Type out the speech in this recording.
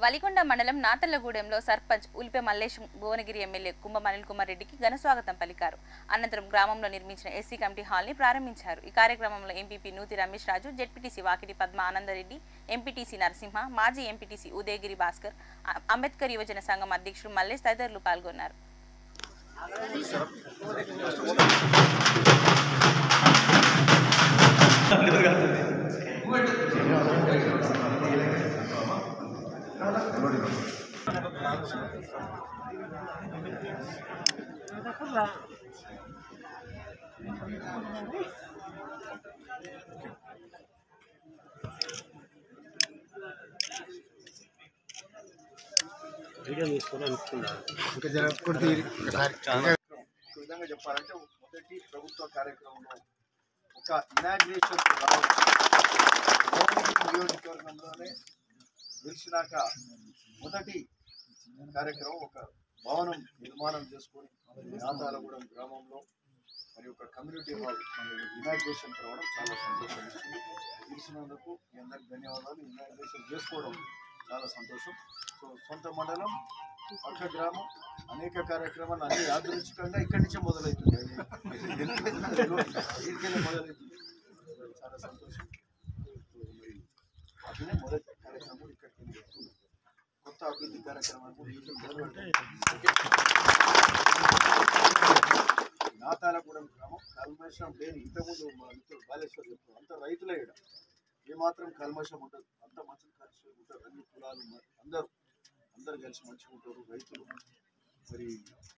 వలికొండ మండలం నాతల్లగూడెంలో సర్పంచ్ ఉల్పే మల్లేశం భువనగిరి ఎమ్మెల్యే కుంభం అనిల్ కుమార్ రెడ్డికి ఘన స్వాగతం పలికారు. అనంతరం గ్రామంలో నిర్మించిన ఎస్సీ కమిటీ హాల్ని ప్రారంభించారు. ఈ కార్యక్రమంలో MPP Nuthi Ramesh Raju, ZPTC Vakiti Padma Anandareddy, MPTC Narasimha, మాజీ ఎంపీటీసీ ఉదయగిరి భాస్కర్, అంబేద్కర్ యువజన సంఘం అధ్యక్షుడు మల్లేష్ తదితరులు పాల్గొన్నారు. వీడియో తీసుకొని అనుకున్నాను. విధంగా చెప్పాలంటే మొదటి ప్రభుత్వ కార్యక్రమంలో ఒక ఇనాగ్రేషన్ నియోజకవర్గంలోనే గెలిచినాక మొదటి కార్యక్రమం ఒక భవనం నిర్మాణం చేసుకొని నాతాలగూడెం గ్రామంలో మరి ఒక కమ్యూనిటీ హాల్ ఇనాగ్రేషన్ కావడం చాలా సంతోషం ఇస్తుంది. గెలిచినందుకు మీ అందరికి ధన్యవాదాలు. ఇనాగ్రేషన్ చేసుకోవడం చాలా సంతోషం. సో సొంత మండలం, పక్క గ్రామం, అనేక కార్యక్రమాలు అన్ని యాదృచ్ఛికంగా ఇక్కడి నుంచే మొదలవుతుంది. మొదలవుతుంది. చాలా సంతోషం. మరి అట్లనే మొదటి కార్యక్రమం ఇక్కడికి చెప్తున్నాం. కొత్త అభివృద్ధి కార్యక్రమాలు నాతాలగూడెం గ్రామం కల్మషం లేని ఇంతకుముందు మా మిత్రుడు బాలేశ్వర్ చెప్తారు, అంత రైతులే ఇక్కడ ఏమాత్రం కల్మషం ఉంటుంది, అంత మంచిగా కలిసి ఉంటారు. అన్ని కులాలు అందరూ కలిసి మంచిగా ఉంటారు రైతులు. మరి